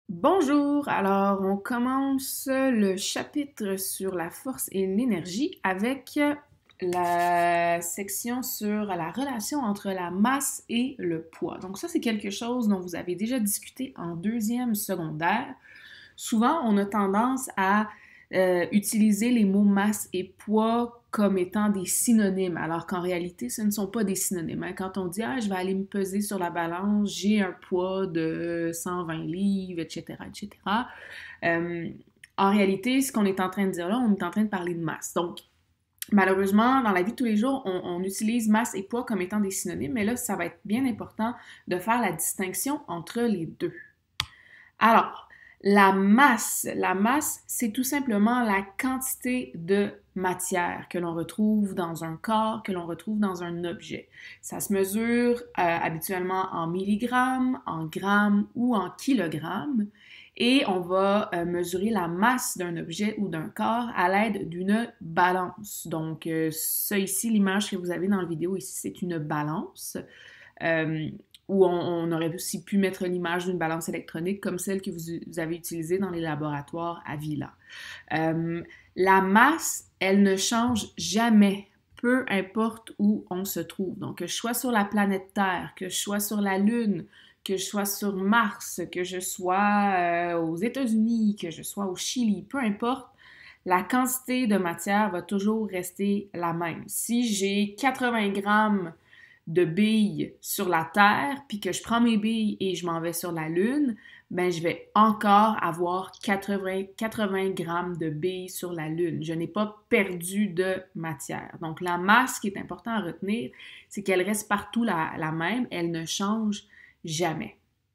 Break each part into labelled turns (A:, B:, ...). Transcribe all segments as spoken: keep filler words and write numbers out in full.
A: Bonjour, alors on commence le chapitre sur la force et l'énergie avec la section sur la relation entre la masse et le poids. Donc ça, c'est quelque chose dont vous avez déjà discuté en deuxième secondaire. Souvent, on a tendance à euh, utiliser les mots masse et poids comme étant des synonymes, alors qu'en réalité, ce ne sont pas des synonymes. Hein. Quand on dit ah, je vais aller me peser sur la balance, j'ai un poids de cent vingt livres, et cetera, et cetera. Euh, en réalité, ce qu'on est en train de dire là, on est en train de parler de masse. Donc, malheureusement, dans la vie de tous les jours, on, on utilise masse et poids comme étant des synonymes, mais là, ça va être bien important de faire la distinction entre les deux. Alors, la masse, la masse, c'est tout simplement la quantité de matière que l'on retrouve dans un corps, que l'on retrouve dans un objet. Ça se mesure euh, habituellement en milligrammes, en grammes ou en kilogrammes. Et on va euh, mesurer la masse d'un objet ou d'un corps à l'aide d'une balance. Donc, euh, ça ici, l'image que vous avez dans la vidéo ici, c'est une balance. Euh, où on, on, aurait aussi pu mettre l'image d'une balance électronique comme celle que vous, vous avez utilisée dans les laboratoires à Villa. Euh, la masse, elle ne change jamais, peu importe où on se trouve. Donc, que je sois sur la planète Terre, que je sois sur la Lune, que je sois sur Mars, que je sois euh, aux États-Unis, que je sois au Chili, peu importe, la quantité de matière va toujours rester la même. Si j'ai quatre-vingts grammes de billes sur la Terre, puis que je prends mes billes et je m'en vais sur la Lune, ben je vais encore avoir quatre-vingts, quatre-vingts grammes de billes sur la Lune. Je n'ai pas perdu de matière. Donc la masse qui est important à retenir, c'est qu'elle reste partout la, la même, elle ne change jamais.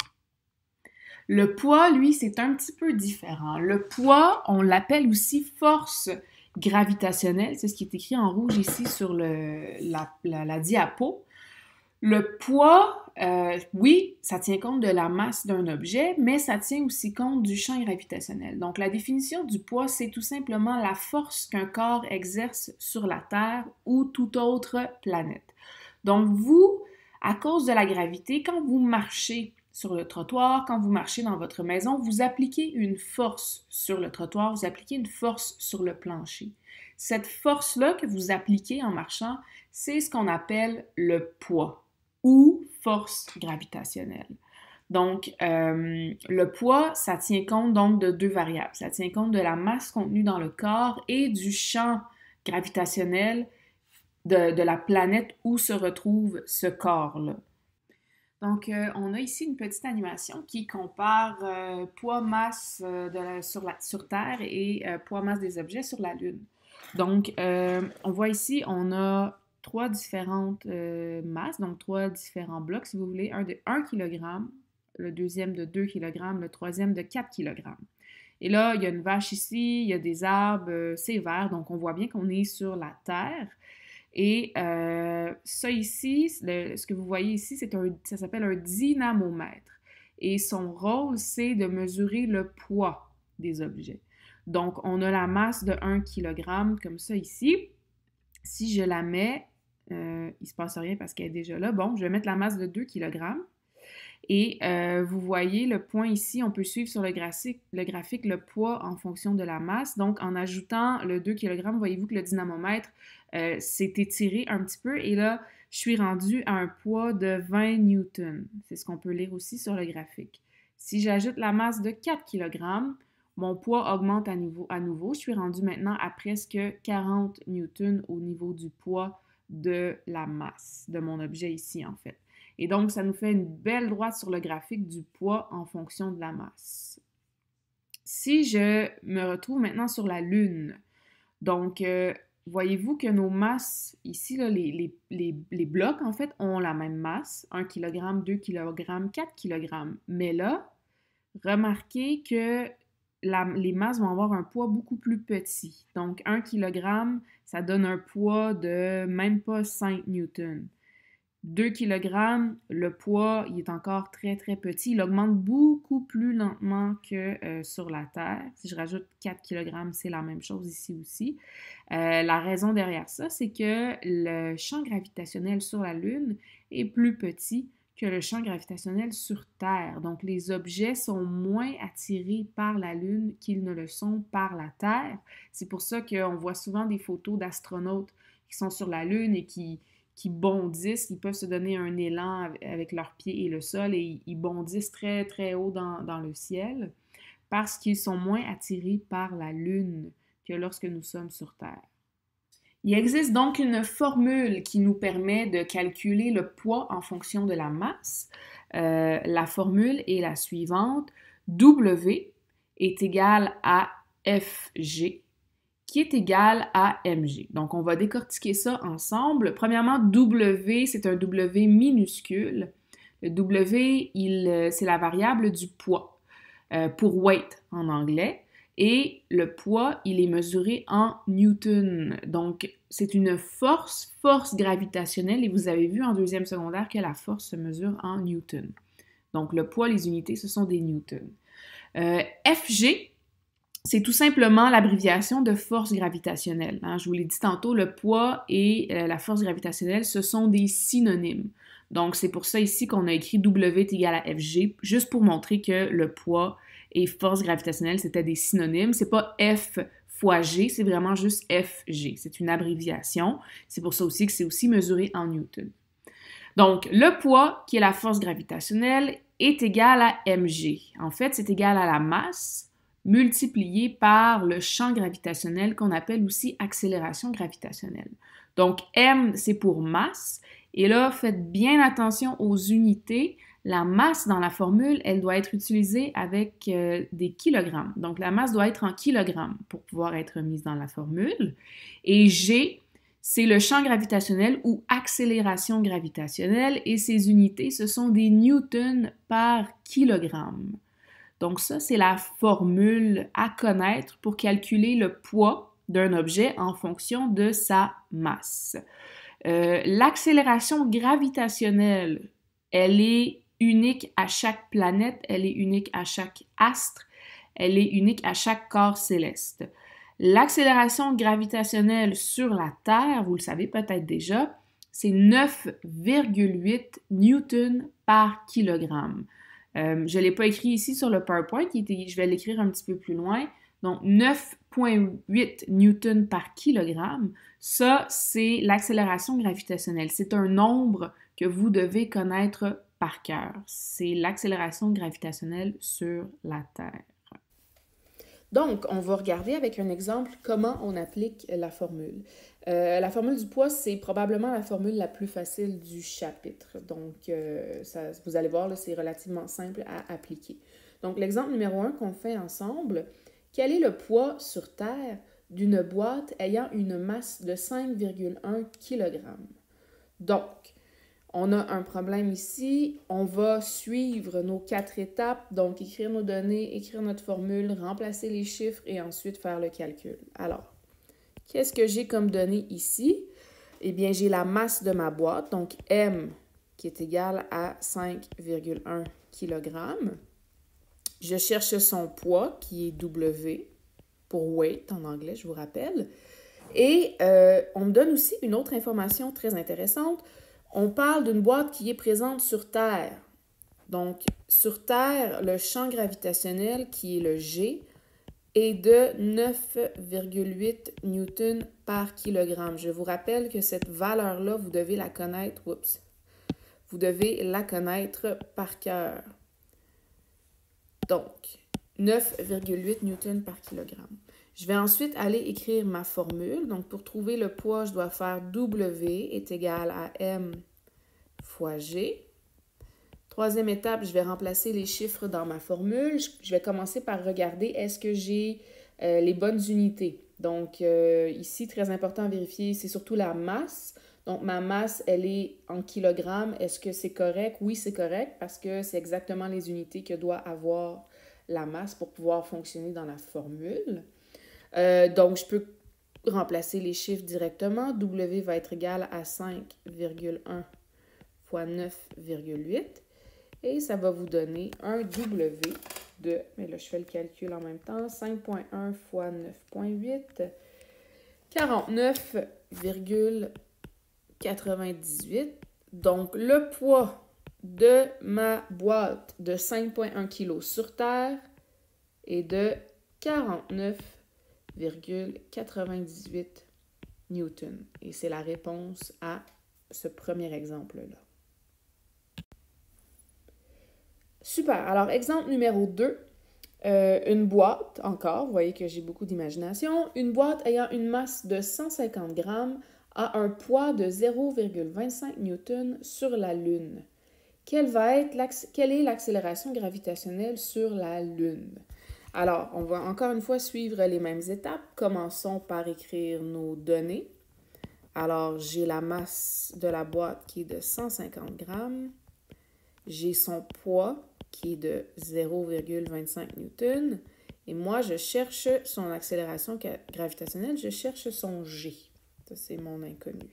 A: Le poids, lui, c'est un petit peu différent. Le poids, on l'appelle aussi force gravitationnelle, c'est ce qui est écrit en rouge ici sur le, la, la, la diapo. Le poids, euh, oui, ça tient compte de la masse d'un objet, mais ça tient aussi compte du champ gravitationnel. Donc, la définition du poids, c'est tout simplement la force qu'un corps exerce sur la Terre ou toute autre planète. Donc, vous, à cause de la gravité, quand vous marchez sur le trottoir, quand vous marchez dans votre maison, vous appliquez une force sur le trottoir, vous appliquez une force sur le plancher. Cette force-là que vous appliquez en marchant, c'est ce qu'on appelle le poids ou force gravitationnelle. Donc, euh, le poids, ça tient compte donc de deux variables. Ça tient compte de la masse contenue dans le corps et du champ gravitationnel de, de la planète où se retrouve ce corps-là. Donc, euh, on a ici une petite animation qui compare euh, poids-masse euh, de la, sur, la, sur Terre et euh, poids-masse des objets sur la Lune. Donc, euh, on voit ici, on a trois différentes euh, masses, donc trois différents blocs, si vous voulez, un de un kilogramme, le deuxième de deux kilogrammes, le troisième de quatre kilogrammes. Et là, il y a une vache ici, il y a des arbres, euh, c'est vert, donc on voit bien qu'on est sur la Terre. Et euh, ça ici, le, ce que vous voyez ici, c'est un, ça s'appelle un dynamomètre. Et son rôle, c'est de mesurer le poids des objets. Donc, on a la masse de un kilogramme comme ça ici. Si je la mets, euh, il ne se passe rien parce qu'elle est déjà là. Bon, je vais mettre la masse de deux kilogrammes. Et euh, vous voyez le point ici, on peut suivre sur le graphique, le graphique le poids en fonction de la masse. Donc, en ajoutant le deux kilogrammes, voyez-vous que le dynamomètre euh, s'est étiré un petit peu. Et là, je suis rendue à un poids de vingt newtons. C'est ce qu'on peut lire aussi sur le graphique. Si j'ajoute la masse de quatre kilogrammes, mon poids augmente à nouveau, à nouveau. Je suis rendue maintenant à presque quarante newtons au niveau du poids de la masse de mon objet ici, en fait. Et donc, ça nous fait une belle droite sur le graphique du poids en fonction de la masse. Si je me retrouve maintenant sur la Lune, donc, euh, voyez-vous que nos masses, ici, là, les, les, les, les blocs, en fait, ont la même masse, un kilogramme, deux kilogrammes, quatre kilogrammes. Mais là, remarquez que la, les masses vont avoir un poids beaucoup plus petit. Donc, un kilogramme, ça donne un poids de même pas cinq newtons. deux kilogrammes, le poids, il est encore très, très petit. Il augmente beaucoup plus lentement que euh, sur la Terre. Si je rajoute quatre kilogrammes, c'est la même chose ici aussi. Euh, la raison derrière ça, c'est que le champ gravitationnel sur la Lune est plus petit que le champ gravitationnel sur Terre. Donc, les objets sont moins attirés par la Lune qu'ils ne le sont par la Terre. C'est pour ça qu'on voit souvent des photos d'astronautes qui sont sur la Lune et qui, qui bondissent. Ils peuvent se donner un élan avec leurs pieds et le sol et ils bondissent très, très haut dans, dans le ciel parce qu'ils sont moins attirés par la Lune que lorsque nous sommes sur Terre. Il existe donc une formule qui nous permet de calculer le poids en fonction de la masse. Euh, la formule est la suivante. W est égal à F G, qui est égal à M G. Donc, on va décortiquer ça ensemble. Premièrement, W, c'est un W minuscule. Le W, il, c'est la variable du poids, euh, pour weight en anglais. Et le poids, il est mesuré en newton. Donc, c'est une force, force gravitationnelle. Et vous avez vu en deuxième secondaire que la force se mesure en newton. Donc, le poids, les unités, ce sont des newtons. Euh, F G, c'est tout simplement l'abréviation de force gravitationnelle. Hein? Je vous l'ai dit tantôt, le poids et euh, la force gravitationnelle, ce sont des synonymes. Donc, c'est pour ça ici qu'on a écrit W est égal à F G, juste pour montrer que le poids et force gravitationnelle, c'était des synonymes. C'est pas F fois G, c'est vraiment juste F G. C'est une abréviation. C'est pour ça aussi que c'est aussi mesuré en newton. Donc, le poids, qui est la force gravitationnelle, est égal à M G. En fait, c'est égal à la masse multipliée par le champ gravitationnel qu'on appelle aussi accélération gravitationnelle. Donc, M, c'est pour masse. Et là, faites bien attention aux unités. La masse dans la formule, elle doit être utilisée avec euh, des kilogrammes. Donc, la masse doit être en kilogrammes pour pouvoir être mise dans la formule. Et G, c'est le champ gravitationnel ou accélération gravitationnelle. Et ces unités, ce sont des newtons par kilogramme. Donc, ça, c'est la formule à connaître pour calculer le poids d'un objet en fonction de sa masse. Euh, l'accélération gravitationnelle, elle est unique à chaque planète, elle est unique à chaque astre, elle est unique à chaque corps céleste. L'accélération gravitationnelle sur la Terre, vous le savez peut-être déjà, c'est neuf virgule huit newtons par kilogramme. Euh, je ne l'ai pas écrit ici sur le PowerPoint, je vais l'écrire un petit peu plus loin. Donc, neuf virgule huit newtons par kilogramme, ça, c'est l'accélération gravitationnelle. C'est un nombre que vous devez connaître par cœur. C'est l'accélération gravitationnelle sur la Terre. Donc, on va regarder avec un exemple comment on applique la formule. Euh, la formule du poids, c'est probablement la formule la plus facile du chapitre. Donc, euh, ça, vous allez voir, là, c'est relativement simple à appliquer. Donc, l'exemple numéro un qu'on fait ensemble, quel est le poids sur Terre d'une boîte ayant une masse de cinq virgule un kilogrammes? Donc, on a un problème ici. On va suivre nos quatre étapes, donc écrire nos données, écrire notre formule, remplacer les chiffres et ensuite faire le calcul. Alors, qu'est-ce que j'ai comme données ici? Eh bien, j'ai la masse de ma boîte, donc M qui est égale à cinq virgule un kilogrammes. Je cherche son poids, qui est W, pour weight en anglais, je vous rappelle. Et euh, on me donne aussi une autre information très intéressante. On parle d'une boîte qui est présente sur Terre. Donc, sur Terre, le champ gravitationnel, qui est le G, est de neuf virgule huit newtons par kilogramme. Je vous rappelle que cette valeur-là, vous devez la connaître. Oups. Vous devez la connaître par cœur. Donc, neuf virgule huit newtons par kilogramme. Je vais ensuite aller écrire ma formule. Donc, pour trouver le poids, je dois faire W est égal à M fois G. Troisième étape, je vais remplacer les chiffres dans ma formule. Je vais commencer par regarder est-ce que j'ai euh, les bonnes unités. Donc, euh, ici, très important à vérifier, c'est surtout la masse. Donc, ma masse, elle est en kilogrammes. Est-ce que c'est correct? Oui, c'est correct parce que c'est exactement les unités que doit avoir la masse pour pouvoir fonctionner dans la formule. Euh, donc, je peux remplacer les chiffres directement. W va être égal à cinq virgule un fois neuf virgule huit. Et ça va vous donner un W de, mais là, je fais le calcul en même temps, cinq virgule un fois neuf virgule huit, quarante-neuf virgule quatre-vingt-dix-huit. Donc, le poids de ma boîte de cinq virgule un kg sur Terre est de quarante-neuf virgule quatre-vingt-dix-huit newtons. Et c'est la réponse à ce premier exemple-là. Super. Alors, exemple numéro deux. Euh, une boîte, encore, vous voyez que j'ai beaucoup d'imagination, une boîte ayant une masse de cent cinquante grammes a un poids de zéro virgule vingt-cinq newtons sur la Lune. Quelle, va être quelle est l'accélération gravitationnelle sur la Lune? Alors, on va encore une fois suivre les mêmes étapes. Commençons par écrire nos données. Alors, j'ai la masse de la boîte qui est de cent cinquante grammes. J'ai son poids qui est de zéro virgule vingt-cinq newtons. Et moi, je cherche son accélération gravitationnelle, je cherche son G. Ça, c'est mon inconnu.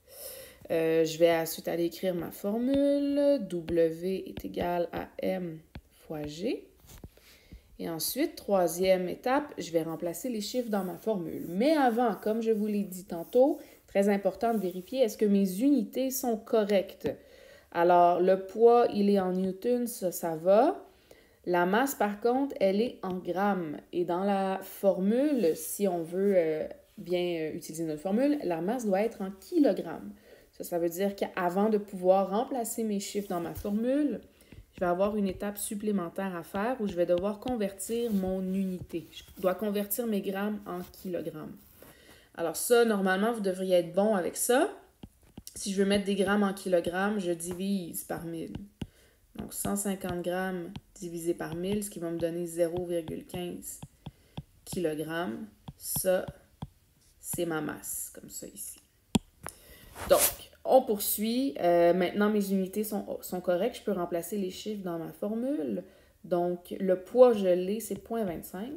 A: Euh, je vais ensuite aller écrire ma formule. W est égal à M fois G. Et ensuite, troisième étape, je vais remplacer les chiffres dans ma formule. Mais avant, comme je vous l'ai dit tantôt, très important de vérifier, est-ce que mes unités sont correctes? Alors, le poids, il est en newtons, ça, ça va. La masse, par contre, elle est en grammes. Et dans la formule, si on veut euh, bien euh, utiliser notre formule, la masse doit être en kilogrammes. Ça, ça veut dire qu'avant de pouvoir remplacer mes chiffres dans ma formule, je vais avoir une étape supplémentaire à faire où je vais devoir convertir mon unité. Je dois convertir mes grammes en kilogrammes. Alors ça, normalement, vous devriez être bon avec ça. Si je veux mettre des grammes en kilogrammes, je divise par mille. Donc, cent cinquante grammes divisé par mille, ce qui va me donner zéro virgule quinze kilogrammes. Ça, c'est ma masse, comme ça ici. Donc, on poursuit. Euh, maintenant, mes unités sont, sont correctes. Je peux remplacer les chiffres dans ma formule. Donc, le poids, je l'ai, c'est zéro virgule vingt-cinq.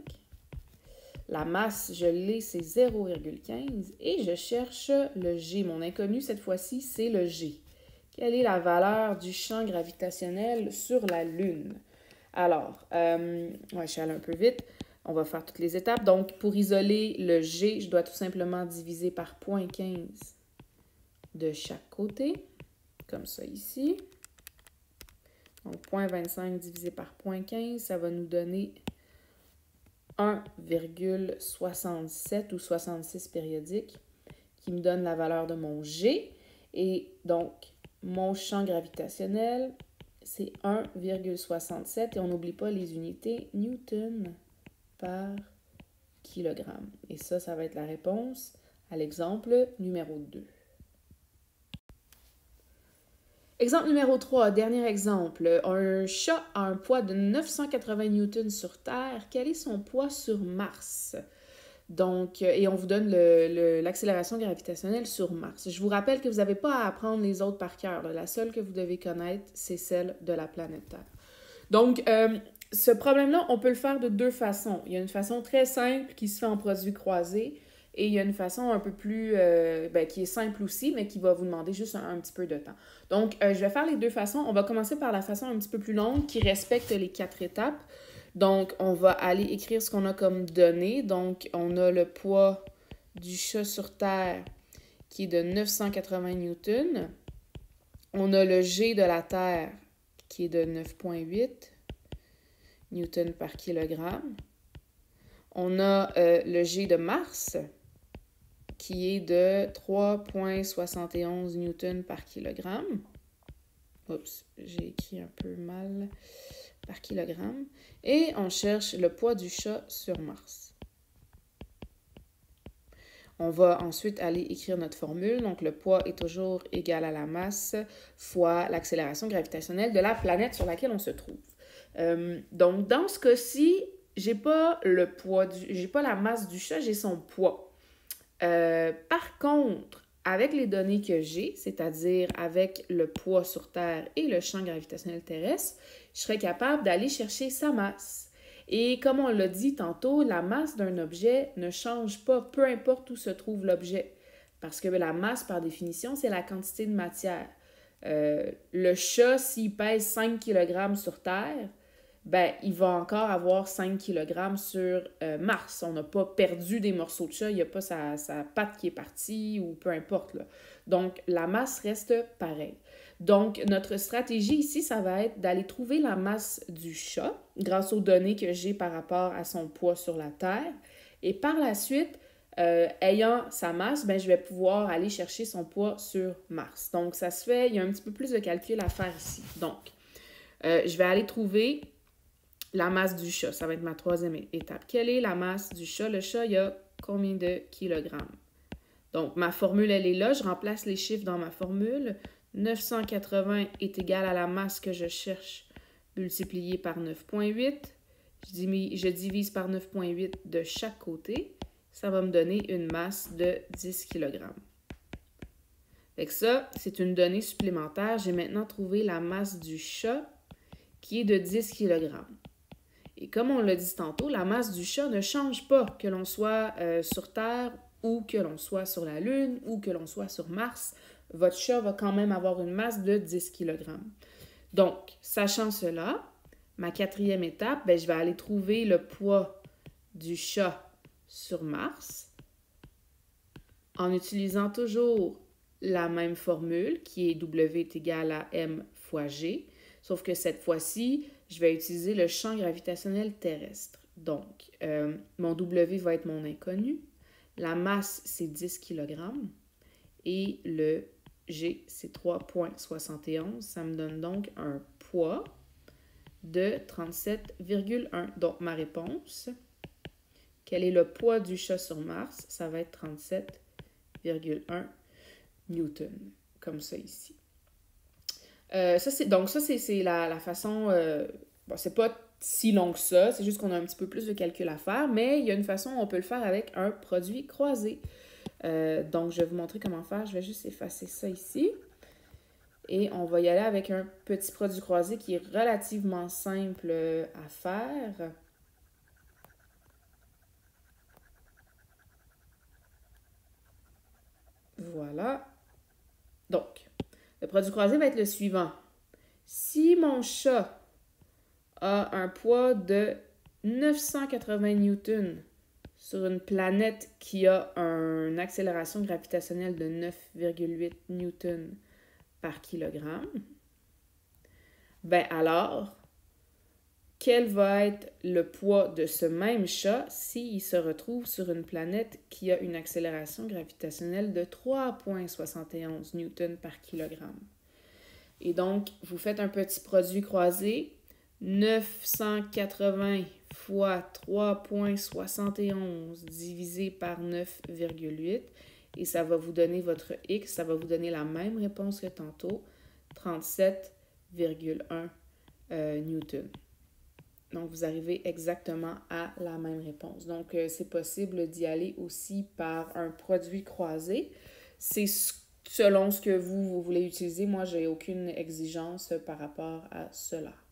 A: La masse, je l'ai, c'est zéro virgule quinze. Et je cherche le G. Mon inconnu, cette fois-ci, c'est le G. Quelle est la valeur du champ gravitationnel sur la Lune? Alors, euh, ouais, je suis allée un peu vite. On va faire toutes les étapes. Donc, pour isoler le G, je dois tout simplement diviser par zéro virgule quinze de chaque côté, comme ça ici. Donc, zéro virgule vingt-cinq divisé par zéro virgule quinze, ça va nous donner un virgule soixante-sept ou soixante-six périodique, qui me donne la valeur de mon G. Et donc, mon champ gravitationnel, c'est un virgule soixante-sept. Et on n'oublie pas les unités newton par kilogramme. Et ça, ça va être la réponse à l'exemple numéro deux. Exemple numéro trois, dernier exemple. Un chat a un poids de neuf cent quatre-vingts newtons sur Terre. Quel est son poids sur Mars? Donc, et on vous donne l'accélération gravitationnelle sur Mars. Je vous rappelle que vous n'avez pas à apprendre les autres par cœur. Là. La seule que vous devez connaître, c'est celle de la planète Terre. Donc, euh, ce problème-là, on peut le faire de deux façons. Il y a une façon très simple qui se fait en produit croisé et il y a une façon un peu plus, euh, ben, qui est simple aussi, mais qui va vous demander juste un, un petit peu de temps. Donc, euh, je vais faire les deux façons. On va commencer par la façon un petit peu plus longue qui respecte les quatre étapes. Donc, on va aller écrire ce qu'on a comme données. Donc, on a le poids du chat sur Terre qui est de neuf cent quatre-vingts newtons. On a le G de la Terre qui est de neuf virgule huit newtons par kilogramme. On a euh, le G de Mars qui est de trois virgule soixante et onze newtons par kilogramme. Oups, j'ai écrit un peu mal. Par kilogramme. Et on cherche le poids du chat sur Mars. On va ensuite aller écrire notre formule. Donc, le poids est toujours égal à la masse fois l'accélération gravitationnelle de la planète sur laquelle on se trouve. Euh, donc, dans ce cas-ci, j'ai pas le poids, du, j'ai pas la masse du chat, j'ai son poids. Euh, par contre, avec les données que j'ai, c'est-à-dire avec le poids sur Terre et le champ gravitationnel terrestre, je serais capable d'aller chercher sa masse. Et comme on l'a dit tantôt, la masse d'un objet ne change pas, peu importe où se trouve l'objet. Parce que la masse, par définition, c'est la quantité de matière. Euh, le chat, s'il pèse cinq kilogrammes sur Terre, ben, il va encore avoir cinq kilogrammes sur euh, Mars. On n'a pas perdu des morceaux de chat, il n'y a pas sa, sa patte qui est partie ou peu importe. Là. Donc, la masse reste pareille. Donc, notre stratégie ici, ça va être d'aller trouver la masse du chat grâce aux données que j'ai par rapport à son poids sur la Terre. Et par la suite, euh, ayant sa masse, ben, je vais pouvoir aller chercher son poids sur Mars. Donc, ça se fait, il y a un petit peu plus de calcul à faire ici. Donc, euh, je vais aller trouver la masse du chat. Ça va être ma troisième étape. Quelle est la masse du chat? Le chat, il y a combien de kilogrammes? Donc, ma formule, elle est là. Je remplace les chiffres dans ma formule. neuf cent quatre-vingts est égal à la masse que je cherche multipliée par neuf virgule huit. Je divise par neuf virgule huit de chaque côté. Ça va me donner une masse de dix kilogrammes. Fait que ça, c'est une donnée supplémentaire. J'ai maintenant trouvé la masse du chat qui est de dix kilogrammes. Et comme on l'a dit tantôt, la masse du chat ne change pas que l'on soit euh, sur Terre ou que l'on soit sur la Lune ou que l'on soit sur Mars. Votre chat va quand même avoir une masse de dix kilogrammes. Donc, sachant cela, ma quatrième étape, ben, je vais aller trouver le poids du chat sur Mars en utilisant toujours la même formule qui est W est égal à M fois G, sauf que cette fois-ci, je vais utiliser le champ gravitationnel terrestre. Donc, euh, mon W va être mon inconnu, la masse, c'est dix kilogrammes et le G, c'est trois virgule soixante et onze. Ça me donne donc un poids de trente-sept virgule un. Donc, ma réponse, quel est le poids du chat sur Mars? Ça va être trente-sept virgule un newton, comme ça ici. Euh, ça, c'est, donc, ça, c'est la, la façon... Euh, bon, c'est pas si long que ça, c'est juste qu'on a un petit peu plus de calcul à faire, mais il y a une façon où on peut le faire avec un produit croisé. Euh, donc, je vais vous montrer comment faire. Je vais juste effacer ça ici. Et on va y aller avec un petit produit croisé qui est relativement simple à faire. Voilà. Donc, le produit croisé va être le suivant. Si mon chat a un poids de neuf cent quatre-vingts newtons sur une planète qui a une accélération gravitationnelle de neuf virgule huit newtons par kilogramme, ben alors, quel va être le poids de ce même chat s'il se retrouve sur une planète qui a une accélération gravitationnelle de trois virgule soixante et onze newtons par kilogramme? Et donc, vous faites un petit produit croisé, neuf cent quatre-vingts fois trois virgule soixante et onze divisé par neuf virgule huit, et ça va vous donner votre X, ça va vous donner la même réponse que tantôt, trente-sept virgule un euh, newton. Donc, vous arrivez exactement à la même réponse. Donc, euh, c'est possible d'y aller aussi par un produit croisé. C'est selon ce que vous, vous voulez utiliser. Moi, je n'ai aucune exigence par rapport à cela.